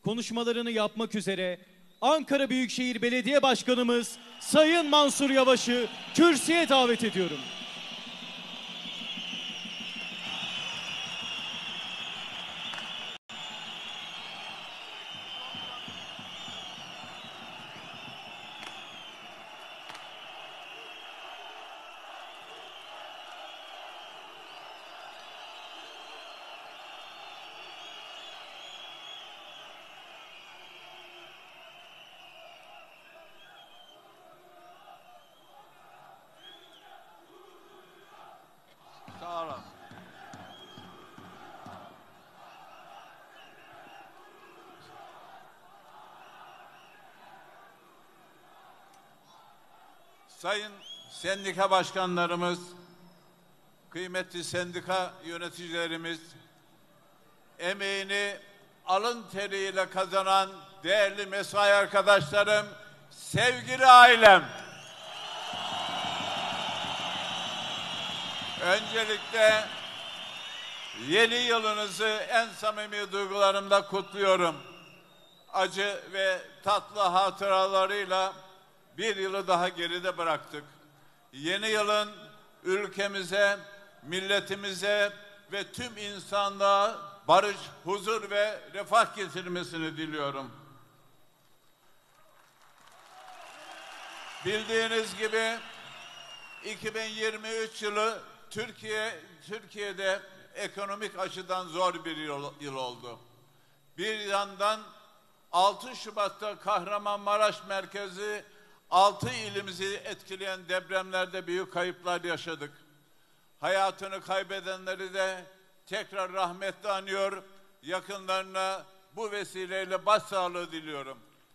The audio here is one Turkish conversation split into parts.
konuşmalarını yapmak üzere Ankara Büyükşehir Belediye Başkanımız Sayın Mansur Yavaş'ı kürsüye davet ediyorum. Sağ olun. Sayın sendika başkanlarımız, kıymetli sendika yöneticilerimiz, emeğini alın teriyle kazanan değerli mesai arkadaşlarım, sevgili ailem. Öncelikle yeni yılınızı en samimi duygularımla kutluyorum. Acı ve tatlı hatıralarıyla bir yılı daha geride bıraktık. Yeni yılın ülkemize, milletimize ve tüm insanlığa barış, huzur ve refah getirmesini diliyorum. Bildiğiniz gibi 2023 yılı Türkiye'de ekonomik açıdan zor bir yıl oldu. Bir yandan 6 Şubat'ta Kahramanmaraş merkezi 6 ilimizi etkileyen depremlerde büyük kayıplar yaşadık. Hayatını kaybedenleri de tekrar rahmetle anıyor, yakınlarına bu vesileyle başsağlığı diliyorum.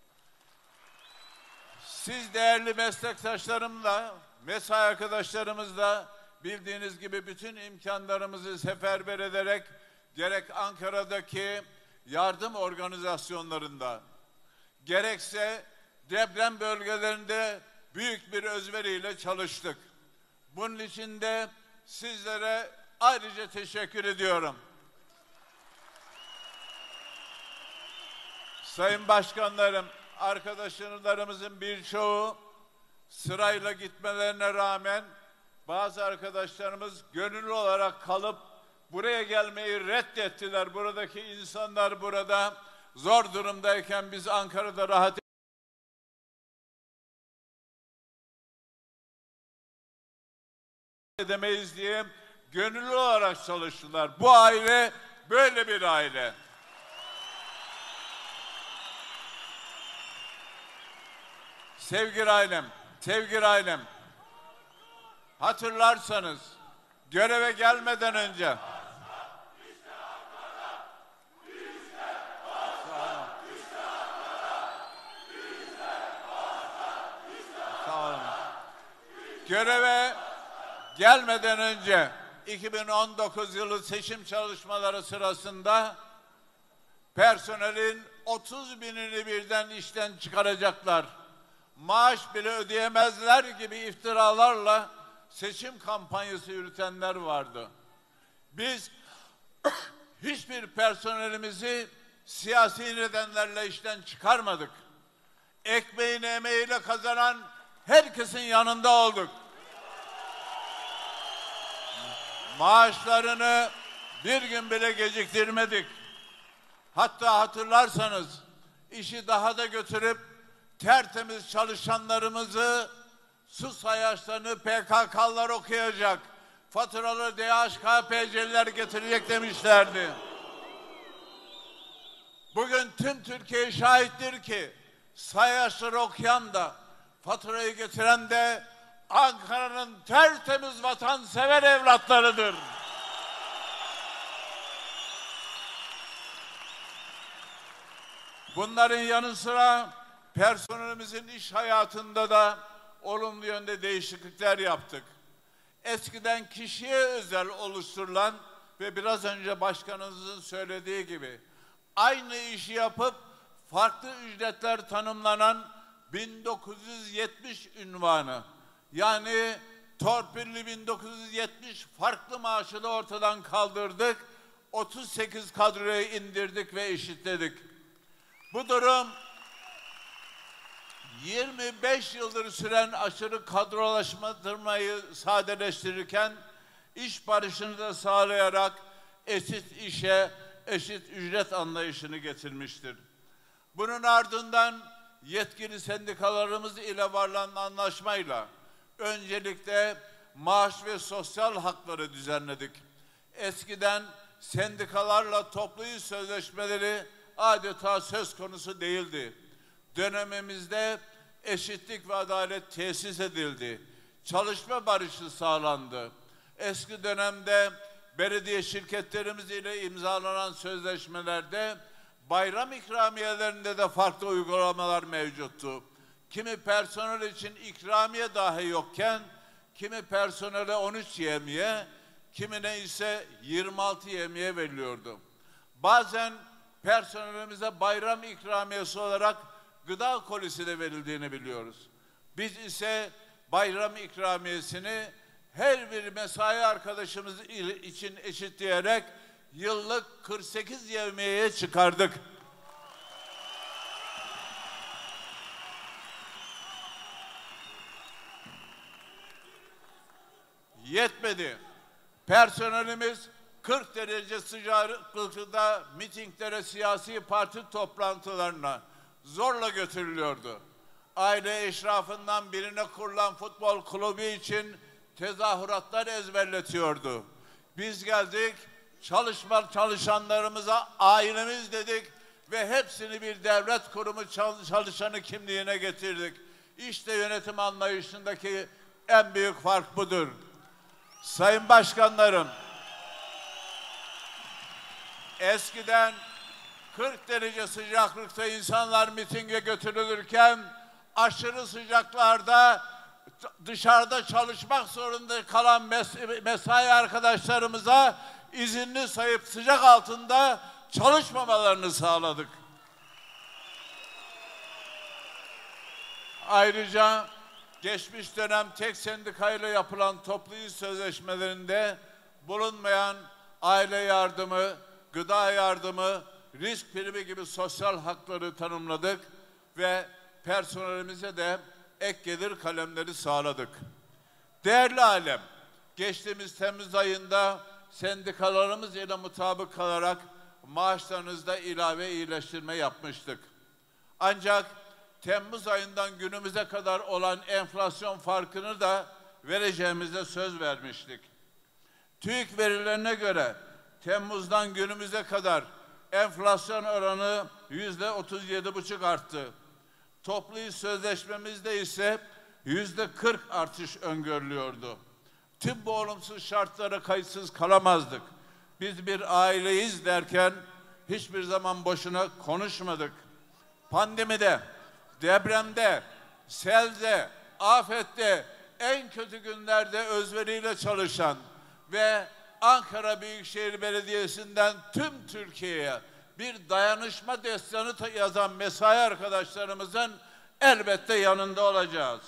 Siz değerli meslektaşlarımla, mesai arkadaşlarımızla bildiğiniz gibi bütün imkanlarımızı seferber ederek gerek Ankara'daki yardım organizasyonlarında gerekse deprem bölgelerinde büyük bir özveriyle çalıştık. Bunun için de sizlere ayrıca teşekkür ediyorum. Sayın başkanlarım, arkadaşlarımızın birçoğu sırayla gitmelerine rağmen bazı arkadaşlarımız gönüllü olarak kalıp buraya gelmeyi reddettiler. Buradaki insanlar burada zor durumdayken biz Ankara'da rahat edemeyiz diye gönüllü olarak çalıştılar. Bu aile böyle bir aile. Sevgili ailem, hatırlarsanız göreve gelmeden önce göreve gelmeden önce 2019 yılı seçim çalışmaları sırasında personelin 30 binini birden işten çıkaracaklar, maaş bile ödeyemezler gibi iftiralarla seçim kampanyası yürütenler vardı. Biz hiçbir personelimizi siyasi nedenlerle işten çıkarmadık. Ekmeğini emeğiyle kazanan herkesin yanında olduk. Maaşlarını bir gün bile geciktirmedik. Hatta hatırlarsanız işi daha da götürüp tertemiz çalışanlarımızı su sayaçlarını PKK'lar okuyacak, faturalı DHKPC'liler getirecek demişlerdi. Bugün tüm Türkiye şahittir ki sayaçları okuyan da faturayı getiren de Ankara'nın tertemiz vatansever evlatlarıdır. Bunların yanı sıra personelimizin iş hayatında da olumlu yönde değişiklikler yaptık. Eskiden kişiye özel oluşturulan ve biraz önce başkanınızın söylediği gibi aynı işi yapıp farklı ücretler tanımlanan 1970 ünvanı, yani torpilli 1970 farklı maaşı da ortadan kaldırdık. 38 kadroya indirdik ve eşitledik. Bu durum 25 yıldır süren aşırı kadrolaştırmayı sadeleştirirken iş barışını da sağlayarak eşit işe eşit ücret anlayışını getirmiştir. Bunun ardından yetkili sendikalarımız ile varılan anlaşmayla öncelikle maaş ve sosyal hakları düzenledik. Eskiden sendikalarla toplu iş sözleşmeleri adeta söz konusu değildi. Dönemimizde eşitlik ve adalet tesis edildi. Çalışma barışı sağlandı. Eski dönemde belediye şirketlerimiz ile imzalanan sözleşmelerde bayram ikramiyelerinde de farklı uygulamalar mevcuttu. Kimi personel için ikramiye dahi yokken, kimi personele 13 yemiye, kimine ise 26 yemiye veriliyordu. Bazen personelimize bayram ikramiyesi olarak gıda kolisi de verildiğini biliyoruz. Biz ise bayram ikramiyesini her bir mesai arkadaşımız için eşitleyerek yıllık 48 yevmiyeye çıkardık. Yetmedi. Personelimiz 40 derece sıcaklıkta mitinglere, siyasi parti toplantılarına zorla götürülüyordu. Aile eşrafından birine kurulan futbol kulübü için tezahüratlar ezberletiyordu. Biz geldik, çalışanlarımıza ailemiz dedik ve hepsini bir devlet kurumu çalışanı kimliğine getirdik. İşte yönetim anlayışındaki en büyük fark budur. Sayın başkanlarım, eskiden 40 derece sıcaklıkta insanlar mitinge götürülürken aşırı sıcaklarda dışarıda çalışmak zorunda kalan mesai arkadaşlarımıza izinli sayıp sıcak altında çalışmamalarını sağladık. Ayrıca geçmiş dönem tek sendikayla yapılan toplu iş sözleşmelerinde bulunmayan aile yardımı, gıda yardımı, risk primi gibi sosyal hakları tanımladık ve personelimize de ek gelir kalemleri sağladık. Değerli alem, geçtiğimiz Temmuz ayında sendikalarımız ile mutabık kalarak maaşlarınızda ilave iyileştirme yapmıştık. Ancak Temmuz ayından günümüze kadar olan enflasyon farkını da vereceğimize söz vermiştik. TÜİK verilerine göre Temmuz'dan günümüze kadar enflasyon oranı %37,5 arttı. Toplu iş sözleşmemizde ise %40 artış öngörülüyordu. Tüm bu olumsuz şartlara kayıtsız kalamazdık. Biz bir aileyiz derken hiçbir zaman boşuna konuşmadık. Pandemide, depremde, selde, afette, en kötü günlerde özveriyle çalışan ve Ankara Büyükşehir Belediyesi'nden tüm Türkiye'ye bir dayanışma destanı yazan mesai arkadaşlarımızın elbette yanında olacağız.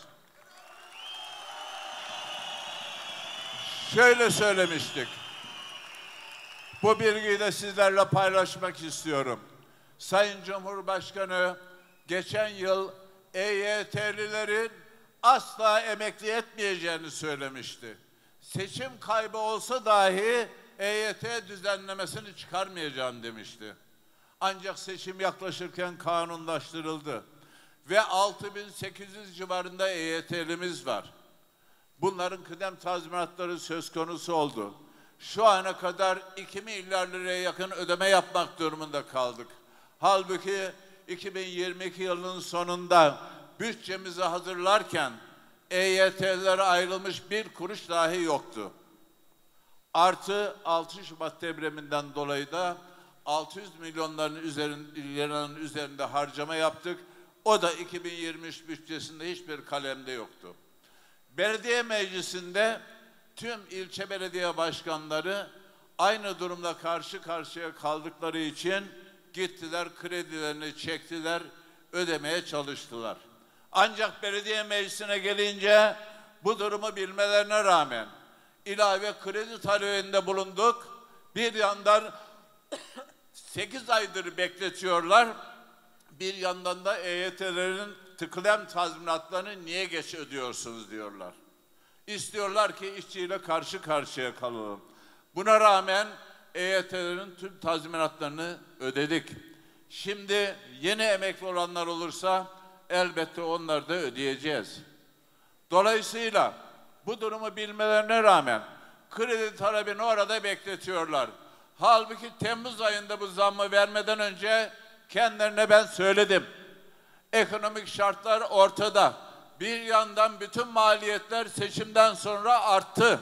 Şöyle söylemiştik. Bu bilgiyi de sizlerle paylaşmak istiyorum. Sayın Cumhurbaşkanı geçen yıl EYT'lilerin asla emekli etmeyeceğini söylemişti. Seçim kaybı olsa dahi EYT düzenlemesini çıkarmayacağım demişti. Ancak seçim yaklaşırken kanunlaştırıldı ve 6.800 civarında EYT'limiz var. Bunların kıdem tazminatları söz konusu oldu. Şu ana kadar 2 milyar liraya yakın ödeme yapmak durumunda kaldık. Halbuki 2022 yılının sonunda bütçemizi hazırlarken EYT'lere ayrılmış bir kuruş dahi yoktu. Artı 6 Şubat depreminden dolayı da 600 milyonların üzerinde harcama yaptık. O da 2023 bütçesinde hiçbir kalemde yoktu. Belediye meclisinde tüm ilçe belediye başkanları aynı durumda karşı karşıya kaldıkları için gittiler, kredilerini çektiler, ödemeye çalıştılar. Ancak belediye meclisine gelince bu durumu bilmelerine rağmen ilave kredi talebinde bulunduk. Bir yandan 8 aydır bekletiyorlar. Bir yandan da EYT'lerin kıdem tazminatlarını niye geç ödüyorsunuz diyorlar. İstiyorlar ki işçiyle karşı karşıya kalalım. Buna rağmen EYT'lerin tüm tazminatlarını ödedik. Şimdi yeni emekli olanlar olursa elbette onları da ödeyeceğiz. Dolayısıyla bu durumu bilmelerine rağmen kredi talebini orada bekletiyorlar. Halbuki Temmuz ayında bu zammı vermeden önce kendilerine ben söyledim. Ekonomik şartlar ortada. Bir yandan bütün maliyetler seçimden sonra arttı.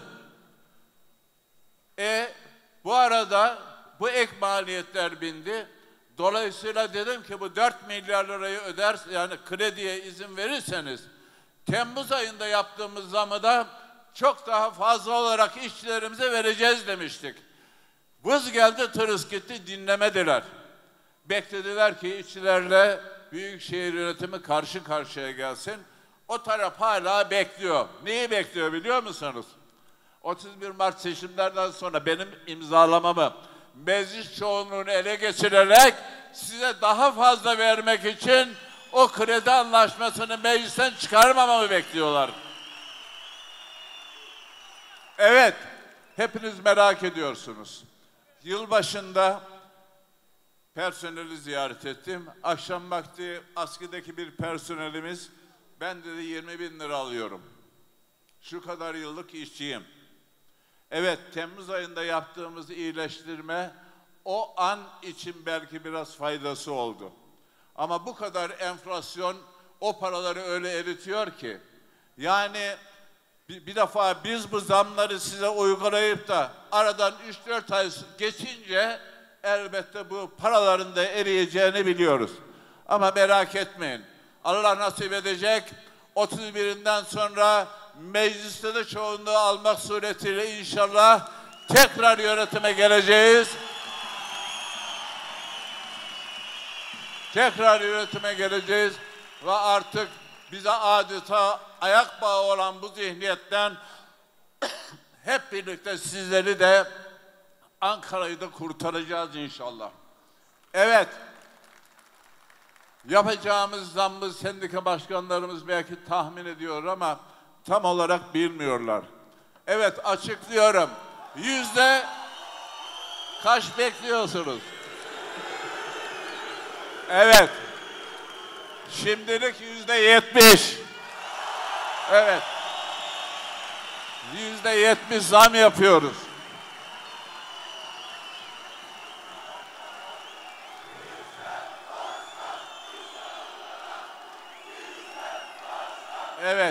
Bu arada bu ek maliyetler bindi. Dolayısıyla dedim ki bu 4 milyar lirayı öder, yani krediye izin verirseniz Temmuz ayında yaptığımız zamı da çok daha fazla olarak işçilerimize vereceğiz demiştik. Vız geldi tırıs gitti, dinlemediler. Beklediler ki işçilerle Büyükşehir yönetimi karşı karşıya gelsin. O taraf hala bekliyor. Neyi bekliyor biliyor musunuz? 31 Mart seçimlerden sonra benim imzalamamı, meclis çoğunluğunu ele geçirerek size daha fazla vermek için o kredi anlaşmasını meclisten çıkarmamamı bekliyorlar. Evet, hepiniz merak ediyorsunuz. Yılbaşında personeli ziyaret ettim. Akşam vakti askıdaki bir personelimiz, ben dedi 20.000 lira alıyorum. Şu kadar yıllık işçiyim. Evet, Temmuz ayında yaptığımız iyileştirme o an için belki biraz faydası oldu. Ama bu kadar enflasyon o paraları öyle eritiyor ki. Yani bir defa biz bu zamları size uygulayıp da aradan 3-4 ay geçince elbette bu paraların da eriyeceğini biliyoruz. Ama merak etmeyin. Allah nasip edecek. 31'inden sonra mecliste de çoğunluğu almak suretiyle inşallah tekrar yönetime geleceğiz. Tekrar yönetime geleceğiz ve artık bize adeta ayak bağı olan bu zihniyetten hep birlikte sizleri de Ankara'yı da kurtaracağız inşallah. Evet, yapacağımız zammı sendika başkanlarımız belki tahmin ediyor ama tam olarak bilmiyorlar. Evet, açıklıyorum. Kaç bekliyorsunuz? Evet. Şimdilik %70. Evet. %70 zam yapıyoruz. Evet.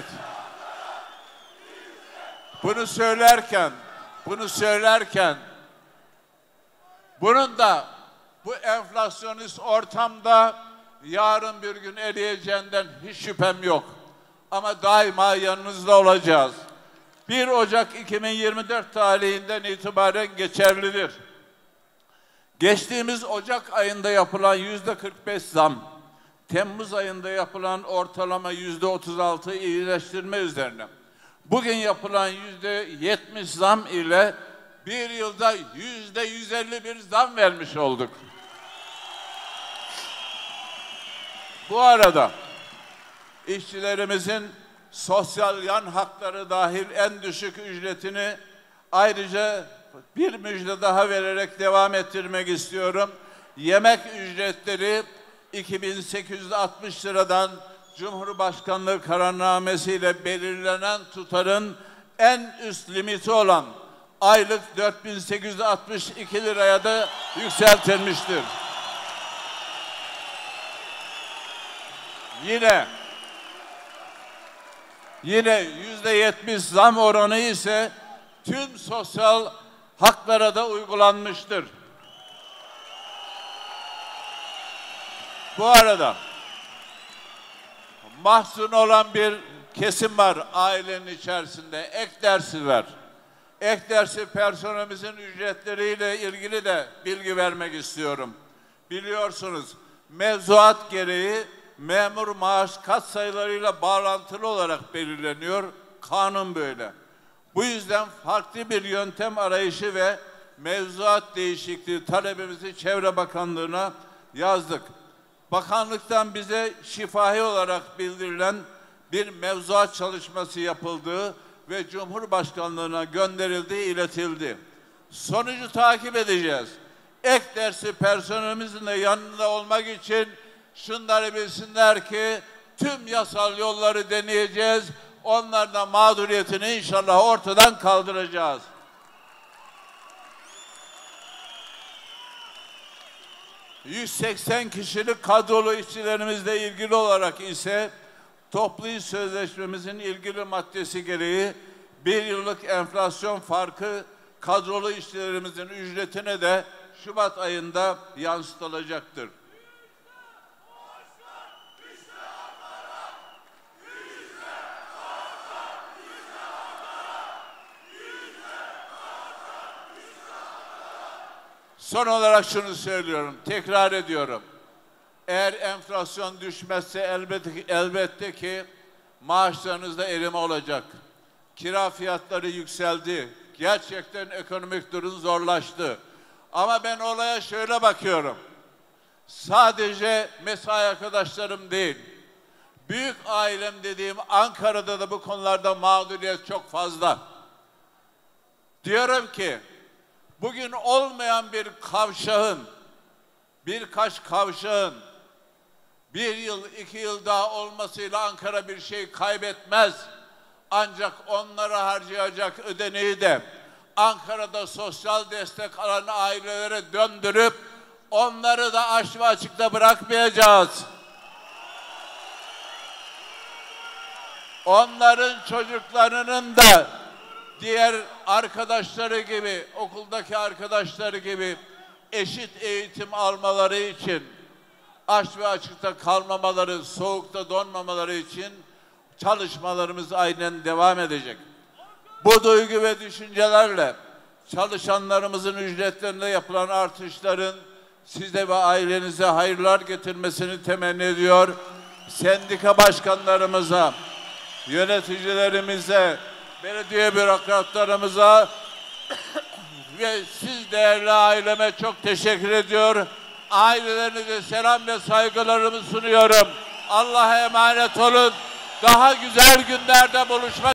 Bunu söylerken bunun da bu enflasyonist ortamda yarın bir gün eriyeceğinden hiç şüphem yok. Ama daima yanınızda olacağız. 1 Ocak 2024 tarihinden itibaren geçerlidir. Geçtiğimiz Ocak ayında yapılan %45 zam, Temmuz ayında yapılan ortalama %36 iyileştirme üzerine, bugün yapılan %70 zam ile bir yılda %151 zam vermiş olduk. Bu arada işçilerimizin sosyal yan hakları dahil en düşük ücretini ayrıca bir müjde daha vererek devam ettirmek istiyorum. Yemek ücretleri 2.860 liradan Cumhurbaşkanlığı kararnamesiyle belirlenen tutarın en üst limiti olan aylık 4.862 liraya da yükseltilmiştir. Yine %70 zam oranı ise tüm sosyal haklara da uygulanmıştır. Bu arada mahzun olan bir kesim var ailenin içerisinde. Ek dersi var. Ek dersi personelimizin ücretleriyle ilgili de bilgi vermek istiyorum. Biliyorsunuz mevzuat gereği memur maaş katsayılarıyla bağlantılı olarak belirleniyor. Kanun böyle. Bu yüzden farklı bir yöntem arayışı ve mevzuat değişikliği talebimizi Çevre Bakanlığı'na yazdık. bakanlıktan bize şifahi olarak bildirilen bir mevzuat çalışması yapıldığı ve Cumhurbaşkanlığına gönderildiği iletildi. Sonucu takip edeceğiz. Ek dersi personelimizin de yanında olmak için şunları bilsinler ki tüm yasal yolları deneyeceğiz. Onlardan mağduriyetini inşallah ortadan kaldıracağız. ...180 kişilik kadrolu işçilerimizle ilgili olarak ise... ...toplu iş sözleşmemizin ilgili maddesi gereği... ...1 yıllık enflasyon farkı... ...kadrolu işçilerimizin ücretine de... ...Şubat ayında yansıtılacaktır. Son olarak şunu söylüyorum, tekrar ediyorum. Eğer enflasyon düşmezse elbette ki maaşlarınızda erime olacak. Kira fiyatları yükseldi. Gerçekten ekonomik durum zorlaştı. Ama ben olaya şöyle bakıyorum. Sadece mesai arkadaşlarım değil, büyük ailem dediğim Ankara'da da bu konularda mağduriyet çok fazla. Diyorum ki, bugün olmayan bir kavşağın, birkaç kavşağın 1 yıl, 2 yıl daha olmasıyla Ankara bir şey kaybetmez. Ancak onlara harcayacak ödeneği de Ankara'da sosyal destek alan ailelere döndürüp onları da aç ve açıkta bırakmayacağız. Onların çocuklarının da diğer arkadaşları gibi, okuldaki arkadaşları gibi eşit eğitim almaları için, aç ve açıkta kalmamaları, soğukta donmamaları için çalışmalarımız aynen devam edecek. Bu duygu ve düşüncelerle çalışanlarımızın ücretlerinde yapılan artışların size ve ailenize hayırlar getirmesini temenni ediyor. Sendika başkanlarımıza, yöneticilerimize, belediye bürokratlarımıza ve siz değerli aileme çok teşekkür ediyor. Ailelerinize selam ve saygılarımı sunuyorum. Allah'a emanet olun. Daha güzel günlerde buluşmak